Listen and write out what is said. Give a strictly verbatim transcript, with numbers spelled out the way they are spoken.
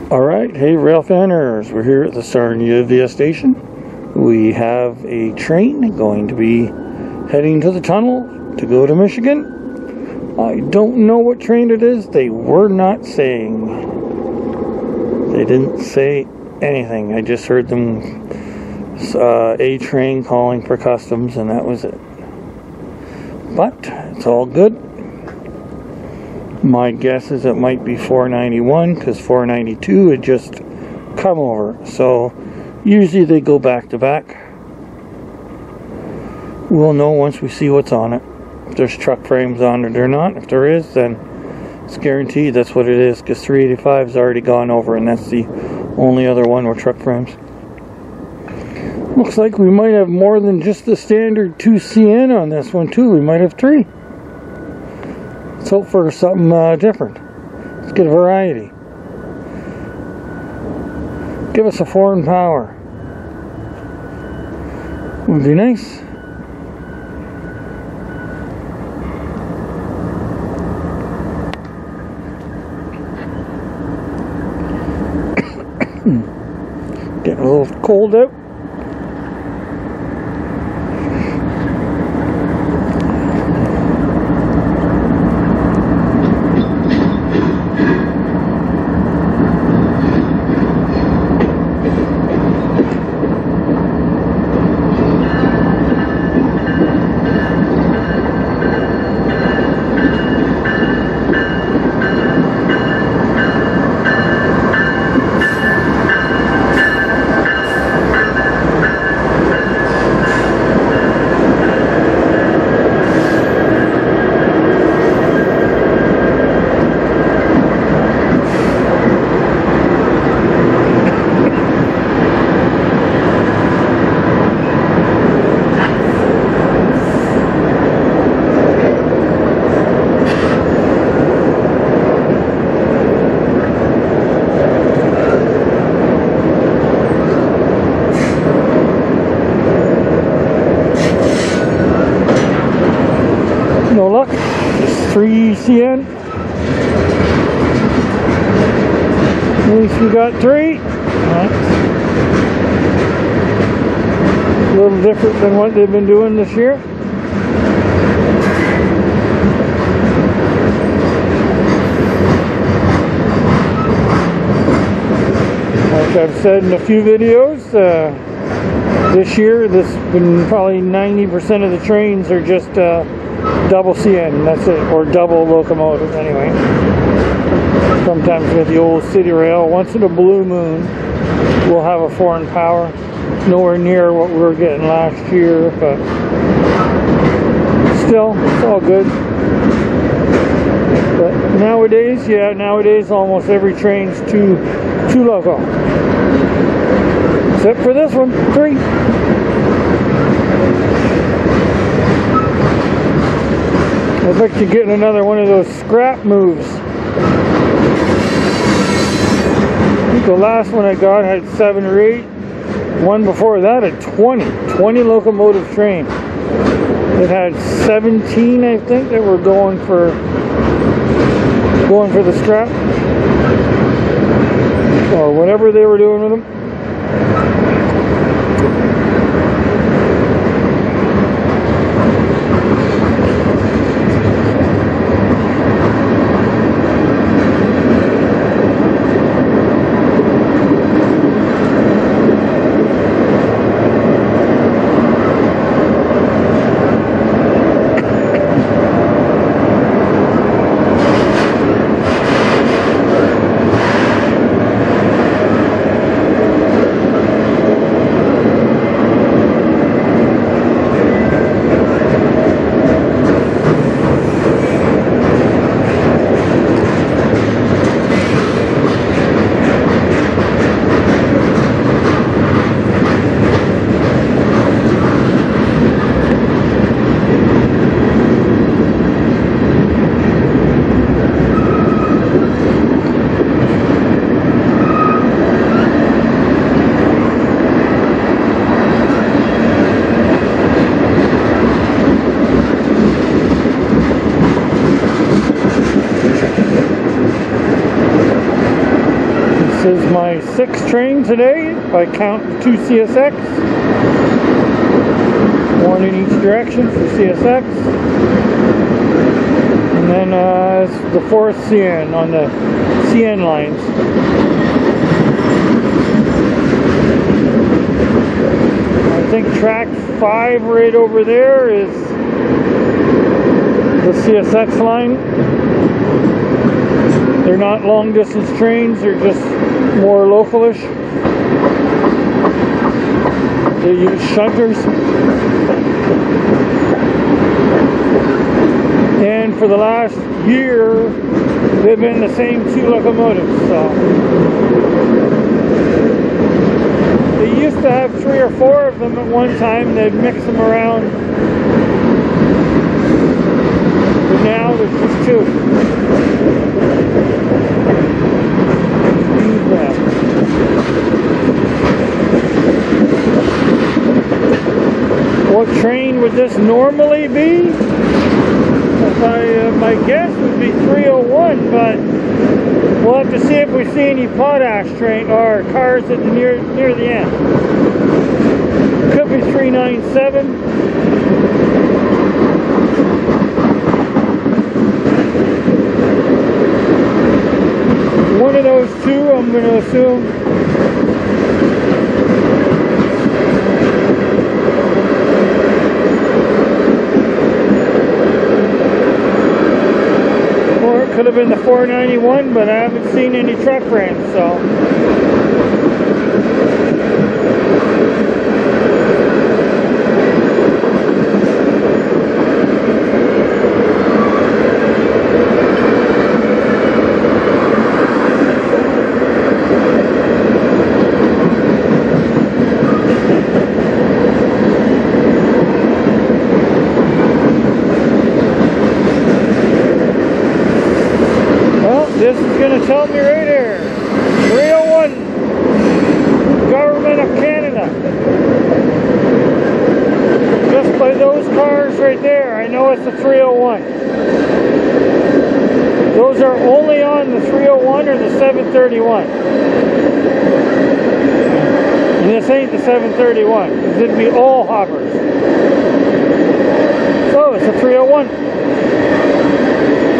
Alright, hey Railfanners, we're here at the Sarnia via station. We have a train going to be heading to the tunnel to go to Michigan. I don't know what train it is. They were not saying. They didn't say anything. I just heard them, uh, a train calling for customs, and that was it. But it's all good. My guess is it might be four ninety-one because four ninety-two had just come over. So usually they go back to back. We'll know once we see what's on it. If there's truck frames on it or not. If there is, then it's guaranteed that's what it is, because three eighty-five's already gone over and that's the only other one with truck frames. Looks like we might have more than just the standard two C N on this one too. We might have three. Let's hope for something uh, different. Let's get a variety. Give us a foreign power. Would be nice. Getting a little cold out. No luck, just three C N. At least we got three. Right. A little different than what they've been doing this year. Like I've said in a few videos, uh, this year, this been probably ninety percent of the trains are just uh, double C N, that's it, or double locomotive anyway. Sometimes with the old city rail, once in a blue moon, we'll have a foreign power. Nowhere near what we were getting last year, but still, it's all good. But nowadays, yeah, nowadays almost every train's two, two loco. Except for this one, three. I'd like to get another one of those scrap moves. I think the last one I got had seven or eight. One before that had twenty. twenty locomotive train. It had seventeen, I think, that were going for going for the scrap. Or whatever they were doing with them. This is my sixth train today. If I count the two C S X, one in each direction for C S X, and then uh, it's the fourth C N on the C N lines. I think track five right over there is the C S X line. They're not long distance trains, they're just more localish. They use shunters. And for the last year, they've been the same two locomotives. So they used to have three or four of them at one time. They'd mix them around. But now there's just two. What train would this normally be? If I, uh, my guess would be three oh one, but we'll have to see if we see any potash train or cars at the near near the end. Could be three ninety-seven. One of those two, I'm going to assume. Could have been the four ninety-one, but I haven't seen any truck frames, so. This is going to tell me right here, three oh one, Government of Canada. Just by those cars right there, I know it's the three oh one. Those are only on the three oh one or the seven thirty-one. And this ain't the seven thirty-one. It'd be all hoppers. So it's a three oh one.